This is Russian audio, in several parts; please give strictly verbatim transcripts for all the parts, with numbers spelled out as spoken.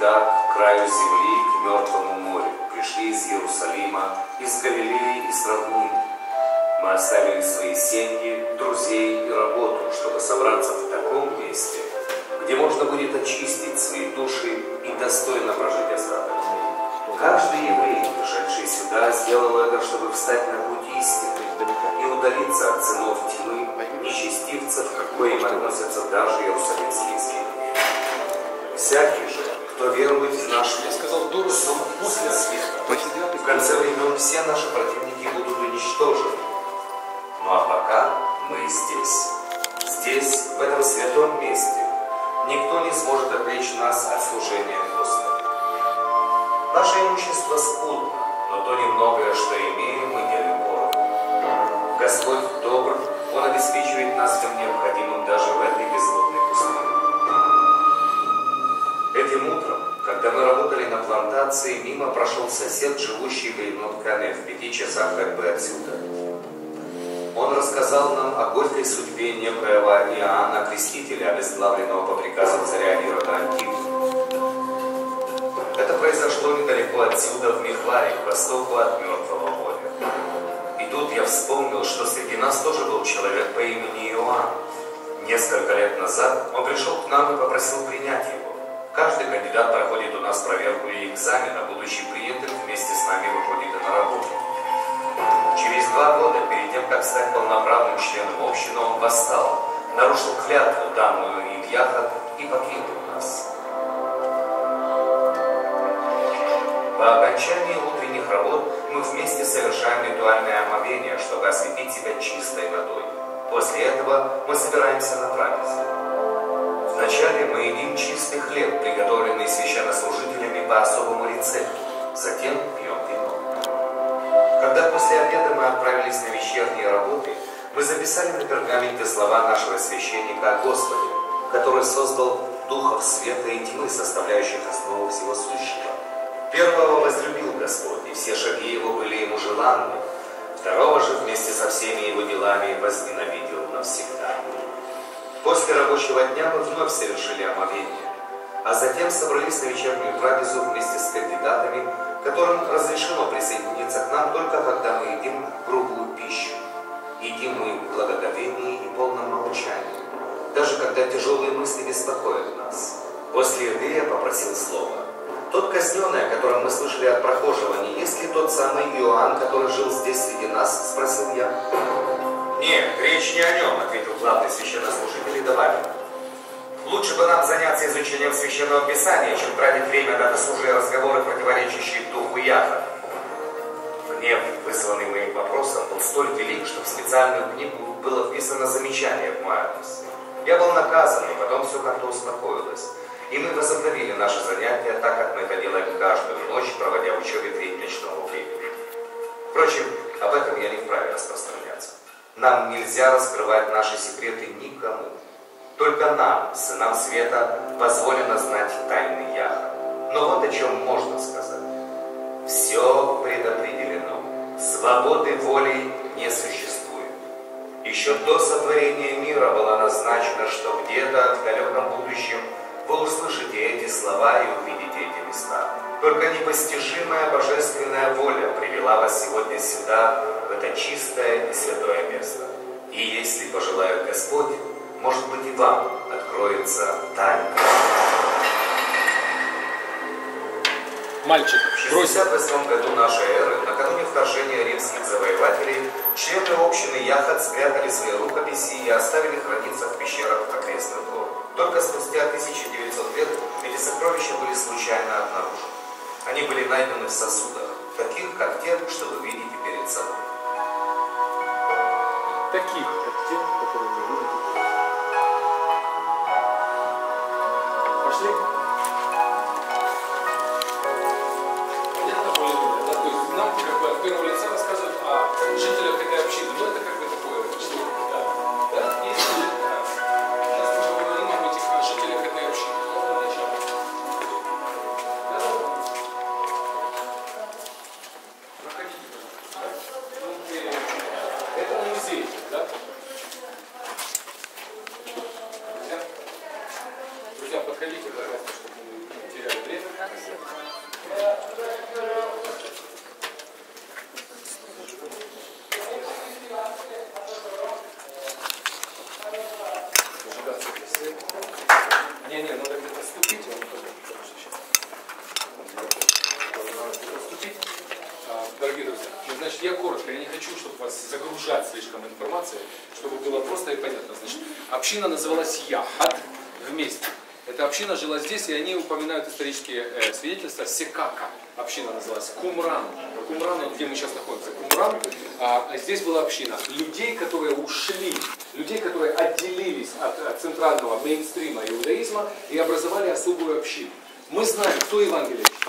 сюда, к краю земли, к Мертвому морю. Пришли из Иерусалима, из Галилеи и с равнины. Мы оставили свои семьи, друзей и работу, чтобы собраться в таком месте, где можно будет очистить свои души и достойно прожить остаток дней. Каждый еврей, пришедший сюда, сделал это, чтобы встать на путь истины и удалиться от сынов тьмы, нечестивцев, к коим относятся даже иерусалимские святые. Всякий же, кто верует в наш суд после света, в конце времен все наши противники будут уничтожены. Ну а пока мы здесь, здесь, в этом святом месте, никто не сможет отвлечь нас от служения Господу. Наше имущество скудно, но то немногое, что имеем, мы делим поровну. Господь добр, Он обеспечивает нас всем необходимым даже в этой безводной пустыне. Этим утром, когда мы работали на плантации, мимо прошел сосед, живущий в Эйнот-Кане, в пяти часах ходьбы отсюда. Он рассказал нам о горькой судьбе некоего Иоанна Крестителя, обезглавленного по приказу царя Ирода Антипа. Это произошло недалеко отсюда, в Михларе, к востоку от Мертвого моря. И тут я вспомнил, что среди нас тоже был человек по имени Иоанн. Несколько лет назад он пришел к нам и попросил принять его. Каждый кандидат проходит у нас проверку и экзамен, а будучи принятым вместе с нами выходит и на работу. Через два года, перед тем, как стать полноправным членом общины, он восстал, нарушил клятву, данную им яхот, и покинул нас. По окончании утренних работ мы вместе совершаем ритуальное омовение, чтобы осветить себя чистой водой. После этого мы собираемся на трапезу. Вначале мы едим чистый хлеб, приготовленный священнослужителями по особому рецепту. Затем пьем вино. Когда после обеда мы отправились на вечерние работы, мы записали на пергаменте слова нашего священника о Господе, который создал духов света и тьмы, составляющих основу всего сущего. Первого возлюбил Господь, и все шаги его были ему желанны. Второго же вместе со всеми его делами возненавидел навсегда. После рабочего дня мы вновь совершили омовение, а затем собрались на вечернюю трапезу вместе с кандидатами, которым разрешено присоединиться к нам только когда мы едим грубую пищу. Едим мы в благоговении и полном молчании, даже когда тяжелые мысли беспокоят нас. После еды я попросил слова. Тот казненный, о котором мы слышали от прохожего, не есть ли тот самый Иоанн, который жил здесь среди нас? Спросил я. Нет, речь не о нем, ответил главный священнослужитель и добавил. Лучше бы нам заняться изучением Священного Писания, чем тратить время на досужие разговоры, противоречащие духу Яхва. Гнев, вызванный моим вопросом, был столь велик, что в специальную книгу было вписано замечание в мой адрес. Я был наказан, и потом все как-то успокоилось. И мы возобновили наши занятия, так как мы это делаем каждую ночь, проводя в учебе треть ночного времени. Впрочем, об этом я не вправе распространяться. Нам нельзя раскрывать наши секреты никому. Только нам, сынам света, позволено знать тайны Яхва. Но вот о чем можно сказать. Все предопределено. Свободы воли не существует. Еще до сотворения мира было назначено, что где-то в далеком будущем вы услышите эти слова и увидите эти места. Только непостижимая божественная воля привела вас сегодня сюда, в это чистое и святое место. И если пожелает Господь, может быть, и вам откроется тайна. Мальчик, в шестьдесят восьмом году нашей эры, накануне вторжения римских завоевателей, члены общины Яхот спрятали свои рукописи и оставили храниться в пещерах окрестных гор. Только спустя тысяча девятьсот лет эти сокровища были случайно обнаружены. Они были найдены в сосудах, таких, как те, что вы видите перед собой. Таких, как те, которые вы видите. Пошли. Понятно, более-менее, да? То есть нам как бы от первого лица рассказывают о жителях этой общины. Ну, это как бы такое, что, да, да? Есть люди, да. Сейчас мы поговорим об этих о жителях этой общины. Да, начало. Да? Проходите, пожалуйста. Это музей, да? Друзья, друзья, подходите, пожалуйста, чтобы мы не теряли время. дорогие друзья, ну, значит, я коротко, я не хочу, чтобы вас загружать слишком информацией, чтобы было просто и понятно. Значит, община называлась Яхат вместе. Эта община жила здесь, и они упоминают исторические э, свидетельства. Секака община называлась. Кумран. Кумран, где мы сейчас находимся. Кумран. А, а здесь была община людей, которые ушли, людей, которые отделились от, от центрального мейнстрима иудаизма и образовали особую общину. Мы знаем, кто Евангелие читал.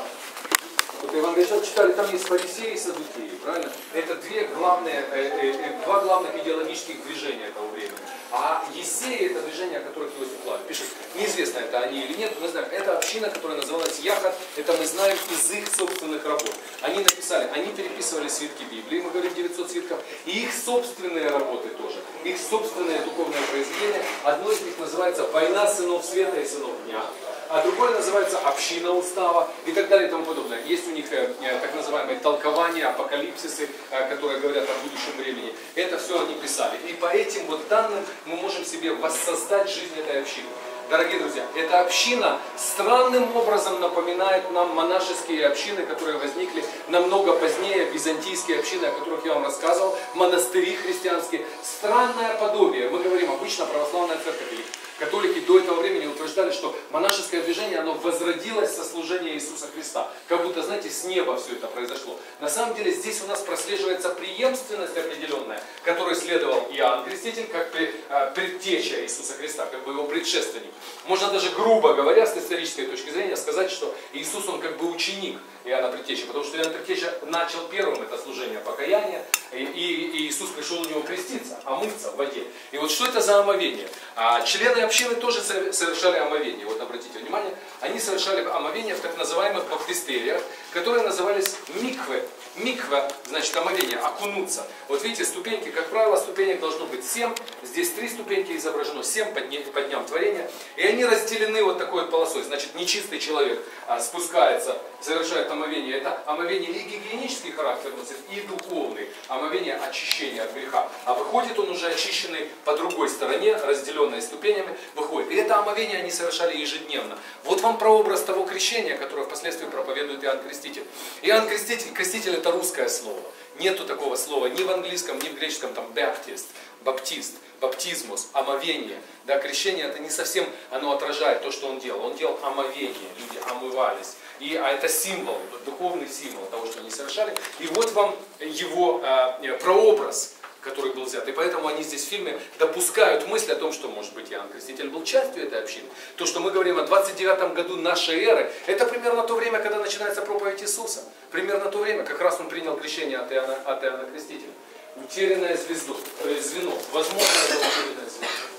Вот евангелие читали, там есть фарисеи и саддукеи, правильно? Это две главные, э, э, два главных идеологических движения этого времени. А Есеи — это движение, о которых Иосиф Флавий пишет. Неизвестно, это они или нет, мы знаем. Это община, которая называлась Яхат, это мы знаем из их собственных работ. Они написали, они переписывали свитки Библии, мы говорим девятьсот свитков, и их собственные работы тоже, их собственное духовное произведение. Одно из них называется «Война сынов света и сынов дня», а другое называется «Община устава» и так далее и тому подобное. Есть у них э, так называемые толкования, апокалипсисы, э, которые говорят о будущем времени. Это все они писали. И по этим вот данным мы можем себе воссоздать жизнь этой общины. Дорогие друзья, эта община странным образом напоминает нам монашеские общины, которые возникли намного позднее, византийские общины, о которых я вам рассказывал, монастыри христианские. Странное подобие. Мы говорим обычно православная церковь. Католики до этого времени утверждали, что монашеское движение, оно возродилось со служения Иисуса Христа. Как будто, знаете, с неба все это произошло. На самом деле здесь у нас прослеживается преемственность определенная, которой следовал Иоанн Креститель, как предтеча Иисуса Христа, как бы его предшественник. Можно даже, грубо говоря, с исторической точки зрения сказать, что Иисус, он как бы ученик Иоанна Предтечи, потому что Иоанн Предтеча начал первым это служение покаяния, и, и, и Иисус пришел у него креститься, омыться в воде. И вот что это за омовение? А члены общины тоже совершали омовение. Вот обратите внимание, они совершали омовение в так называемых баптистериях, которые назывались миквы. Миква, значит, омовение, окунуться. Вот видите, ступеньки, как правило, ступенек должно быть семь. Здесь три ступеньки изображено, семь по, дне, по дням творения. И они разделены вот такой вот полосой. Значит, нечистый человек а, спускается, совершает омовение. Это омовение и гигиенический характер носит, и духовный. Омовение очищения от греха. А выходит он уже очищенный по другой стороне, разделенной ступенями, выходит. И это омовение они совершали ежедневно. Вот вам прообраз того крещения, которое впоследствии проповедует Иоанн Креститель. Иоанн Креститель, Креститель это русское слово. Нету такого слова ни в английском, ни в греческом, там баптист, баптист, баптизмус, омовение. Да, крещение это не совсем, оно отражает то, что он делал. Он делал омовение, люди омывались. И, а это символ, духовный символ того, что они совершали. И вот вам его э, прообраз, который был взят. И поэтому они здесь в фильме допускают мысль о том, что, может быть, Иоанн Креститель был частью этой общины. То, что мы говорим о двадцать девятом году нашей эры, это примерно то время, когда начинается проповедь Иисуса. Примерно то время, как раз он принял крещение от Иоанна, от Иоанна Крестителя. Утерянное звездо, э, звено. Возможно, это утерянное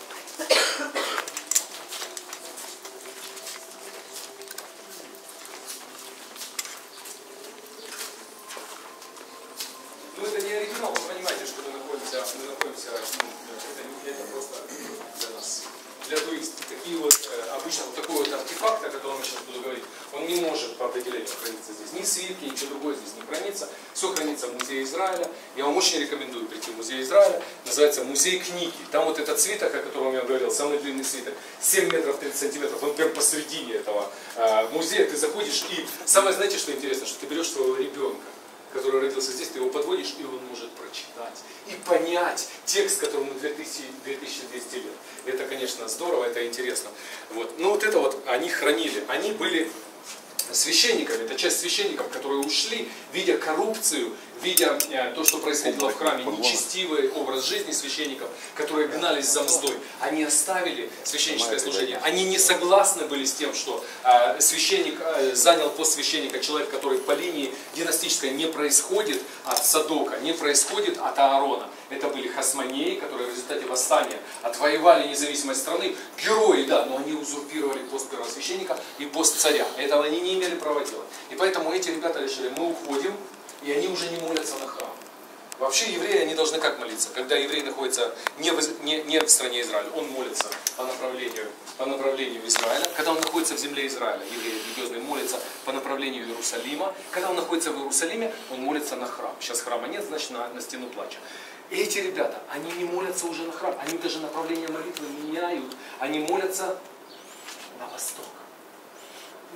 звено. Ну, это не оригинал, вы понимаете, что мы находимся, мы находимся, это, это просто для нас, для туристов. Такие вот, э, обычно вот такой вот артефакт, о котором я сейчас буду говорить, он не может по определению храниться здесь. Ни свитки, ничего другое здесь не хранится. Все хранится в Музее Израиля. Я вам очень рекомендую прийти в Музей Израиля. Называется Музей книги. Там вот этот свиток, о котором я говорил, самый длинный свиток, семь метров тридцать сантиметров, он прям посередине этого э, музея. Ты заходишь и самое, знаете, что интересно, что ты берешь своего ребенка, который родился здесь, ты его подводишь, и он может прочитать и понять текст, которому две тысячи двести лет. Это, конечно, здорово, это интересно. Вот. Но вот это вот они хранили. Они были священниками, это часть священников, которые ушли, видя коррупцию, видя э, то, что происходило в храме, нечестивый образ жизни священников, которые гнались за мздой. Они оставили священническое служение. Они не согласны были с тем, что э, священник э, занял пост священника человек, который по линии династической не происходит от Садока, не происходит от Аарона. Это были хасмонеи, которые в результате восстания отвоевали независимость страны. Герои, да, но они узурпировали пост первосвященника и пост царя. Этого они не имели права делать. И поэтому эти ребята решили, мы уходим, и они уже не молятся на храм. Вообще евреи, они должны как молиться? Когда еврей находится не в, не, не в стране Израиля, он молится по направлению, по направлению Израиля. Когда он находится в земле Израиля, еврей религиозный молится по направлению Иерусалима. Когда он находится в Иерусалиме, он молится на храм. Сейчас храма нет, значит на, на стену плача. И эти ребята, они не молятся уже на храм, они даже направление молитвы меняют. Они молятся на восток.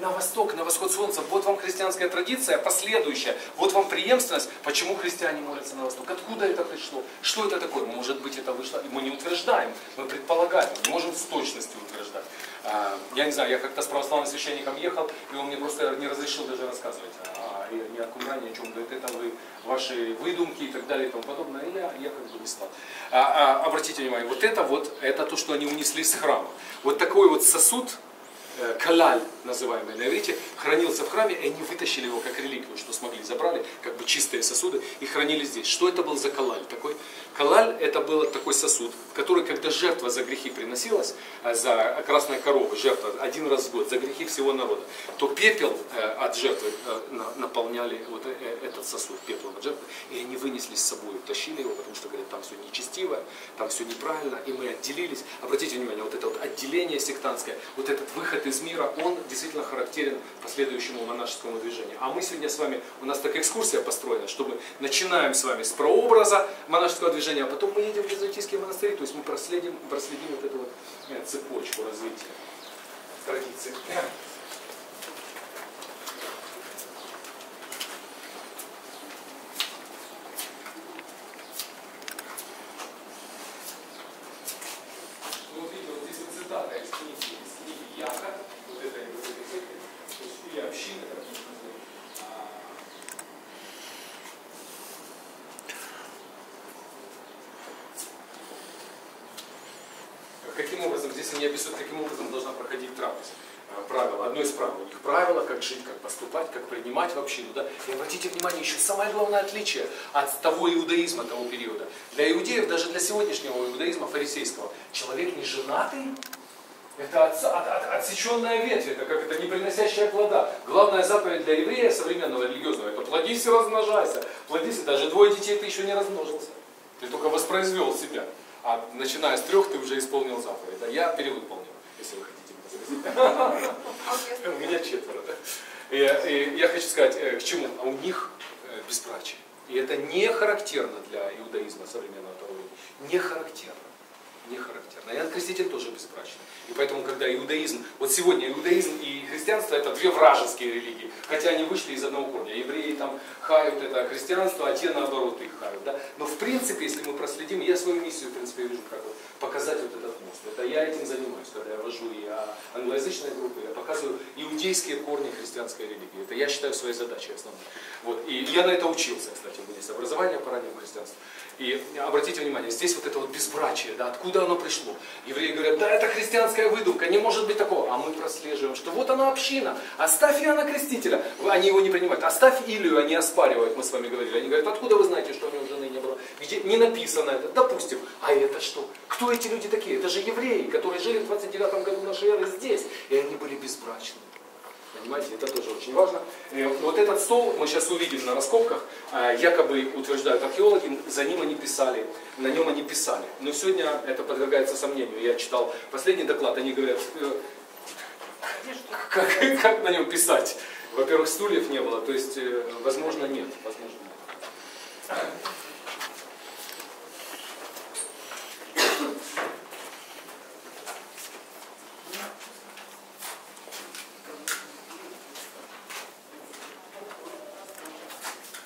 на восток, на восход солнца. Вот вам христианская традиция, последующая. Вот вам преемственность. Почему христиане молятся на восток? Откуда это пришло? Что это такое? Может быть, это вышло. Мы не утверждаем, мы предполагаем. Мы не можем с точностью утверждать. Я не знаю, я как-то с православным священником ехал, и он мне просто не разрешил даже рассказывать ни о Кумране, ни о чем. Говорит, это вы, ваши выдумки и так далее и тому подобное. И я, я как бы не стал. А, а, обратите внимание, вот это вот, это то, что они унесли с храма. Вот такой вот сосуд, калаль, называемый на иврите, хранился в храме, и они вытащили его как реликвию, что смогли, забрали, как бы чистые сосуды, и хранили здесь. Что это был за калаль такой? Калаль это был такой сосуд, в который, когда жертва за грехи приносилась, за красной коровы, жертва один раз в год, за грехи всего народа, то пепел от жертвы наполняли вот этот сосуд пеплом от жертвы, и они вынесли с собой, тащили его, потому что, говорят, там все нечестиво, там все неправильно, и мы отделились. Обратите внимание, вот это вот отделение сектантское, вот этот выход из мира, он действительно характерен последующему монашескому движению. А мы сегодня с вами, у нас так экскурсия построена, чтобы начинаем с вами с прообраза монашеского движения, а потом мы едем в византийские монастыри, то есть мы проследим, проследим вот эту вот э, цепочку развития традиций. Каким образом, здесь они описывают, каким образом должна проходить трапеза. Правило, одно из правил у них правило, как жить, как поступать, как принимать в общину. Да? И обратите внимание, еще самое главное отличие от того иудаизма, того периода. Для иудеев, даже для сегодняшнего иудаизма фарисейского, человек не женатый, это от, от, от, отсеченная ветвь, это как это не приносящая плода. Главная заповедь для еврея современного религиозного, это плодись и размножайся. Плодись, и даже двое детей ты еще не размножился. Ты только воспроизвел себя. А начиная с трех ты уже исполнил заповедь. Да? Я перевыполнил, если вы хотите меня спросить. У меня четверо. Да? И, и я хочу сказать, к чему? А у них безбрачие. И это не характерно для иудаизма современного того времени. Не характерно. Не характерно. Иоанн Креститель тоже безбрачный. И поэтому, когда иудаизм, вот сегодня иудаизм и христианство это две вражеские религии, хотя они вышли из одного корня. Евреи там хают это христианство, а те наоборот их хают. Да? Но в принципе, если мы проследим, я свою миссию в принципе вижу как вот, показать вот этот мост. Это я этим занимаюсь, когда я вожу и англоязычные группы, я показываю иудейские корни христианской религии. Это я считаю своей задачей основной. Вот. И я на это учился, кстати, у меня есть образование по раннему христианству. И обратите внимание, здесь вот это вот безбрачие, да, откуда оно пришло? Евреи говорят, да, это христианская выдумка, не может быть такого. А мы прослеживаем, что вот она община, оставь Иоанна Крестителя. Они его не принимают. Оставь Илию, они оспаривают, мы с вами говорили. Они говорят, откуда вы знаете, что у него жены не было? Где не написано это? Допустим. А это что? Кто эти люди такие? Это же евреи, которые жили в двадцать девятом году нашей эры здесь. И они были безбрачны. Понимаете, это тоже очень важно. Вот этот стол, мы сейчас увидим на раскопках, якобы утверждают археологи, за ним они писали, на нем они писали. Но сегодня это подвергается сомнению. Я читал последний доклад, они говорят, как, как на нем писать? Во-первых, стульев не было, то есть, возможно, нет. Возможно, нет.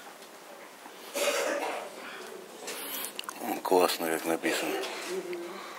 Классно, как написано.